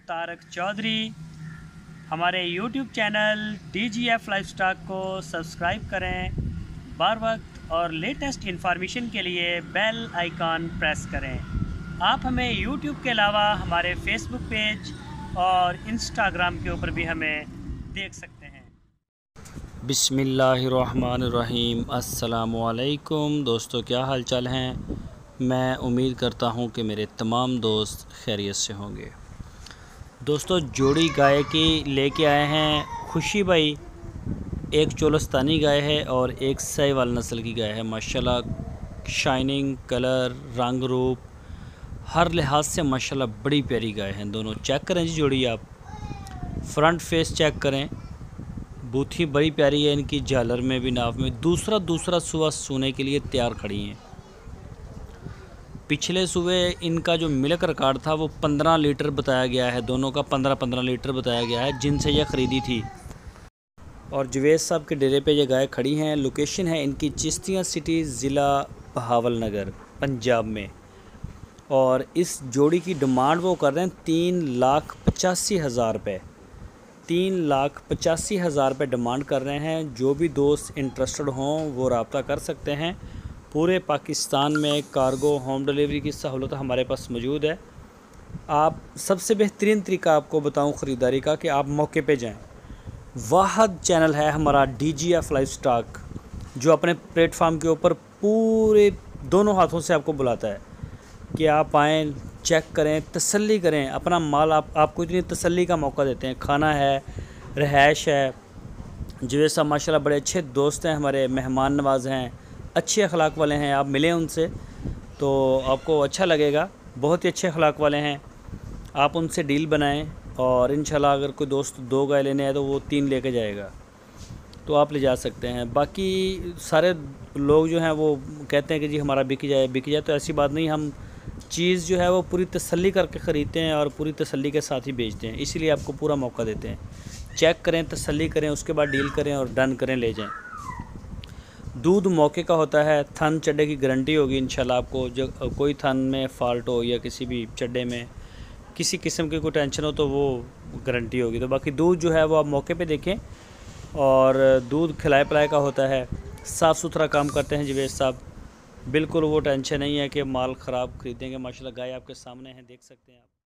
तारक चौधरी। हमारे YouTube channel DGF livestock को subscribe करें। बार वक्त और लेटेस्ट इंफॉर्मेशन के लिए बेल आइकॉन प्रेस करें। आप हमें YouTube के अलावा हमारे Facebook पेज और Instagram के ऊपर भी हमें देख सकते हैं। बिस्मिल्लाहिर्रहमानिर्रहीम। अस्सलामुअलैकुम दोस्तों, क्या हाल चाल हैं। मैं उम्मीद करता हूं कि मेरे तमाम दोस्त खैरियत से होंगे। दोस्तों, जोड़ी गाय की लेके आए हैं खुशी भाई। एक चोलस्तानी गाय है और एक साहिवाल नस्ल की गाय है। माशाल्लाह शाइनिंग, कलर, रंग रूप हर लिहाज से माशाल्लाह बड़ी प्यारी गाय हैं दोनों। चेक करें जी जोड़ी, आप फ्रंट फेस चेक करें। बूथी बड़ी प्यारी है इनकी, झालर में भी, नाव में। दूसरा सुबह सोने के लिए तैयार खड़ी हैं। पिछले सुबह इनका जो मिल्क रिकॉर्ड था वो 15 लीटर बताया गया है। दोनों का 15-15 लीटर बताया गया है जिनसे यह ख़रीदी थी। और जवेद साहब के डेरे पे ये गाय खड़ी हैं। लोकेशन है इनकी चिश्तिया सिटी, ज़िला बहावल नगर, पंजाब में। और इस जोड़ी की डिमांड वो कर रहे हैं 3,85,000 रुपये। 3,85,000 रुपये डिमांड कर रहे हैं। जो भी दोस्त इंटरेस्टेड हों वो रब्ता कर सकते हैं। पूरे पाकिस्तान में कार्गो होम डिलीवरी की सहूलत हमारे पास मौजूद है। आप सबसे बेहतरीन तरीका आपको बताऊं ख़रीदारी का कि आप मौके पे जाएं। वाहद चैनल है हमारा DGF लाइवस्टॉक, जो अपने प्लेटफार्म के ऊपर पूरे दोनों हाथों से आपको बुलाता है कि आप आएँ, चेक करें, तसल्ली करें अपना माल। आपको इतनी तसल्ली का मौका देते हैं। खाना है, रहायश है। जवेद साहब माशाल्लाह बड़े अच्छे दोस्त हैं हमारे, मेहमान नवाज हैं, अच्छे अखलाक वाले हैं। आप मिलें उनसे तो आपको अच्छा लगेगा। बहुत ही अच्छे अखलाक वाले हैं। आप उनसे डील बनाएं और इंशाल्लाह अगर कोई दोस्त 2 गाय लेने आए तो वो 3 लेके जाएगा, तो आप ले जा सकते हैं। बाकी सारे लोग जो हैं वो कहते हैं कि जी हमारा बिक जाए, तो ऐसी बात नहीं। हम चीज़ जो है वो पूरी तसल्ली करके ख़रीदते हैं और पूरी तसल्ली के साथ ही बेचते हैं। इसीलिए आपको पूरा मौका देते हैं। चेक करें, तसल्ली करें, उसके बाद डील करें और डन करें, ले जाएं। दूध मौके का होता है। थन चड्डे की गारंटी होगी इंशाल्लाह। आपको जो कोई थन में फ़ाल्ट हो या किसी भी चड्डे में किसी किस्म की कोई टेंशन हो तो वो गारंटी होगी। तो बाकी दूध जो है वो आप मौके पे देखें। और दूध खिलाए पिलाए का होता है। साफ़ सुथरा काम करते हैं जवेद साहब। बिल्कुल वो टेंशन नहीं है कि माल ख़राब ख़रीदेंगे। माशाल्लाह गाय आपके सामने है, देख सकते हैं आप।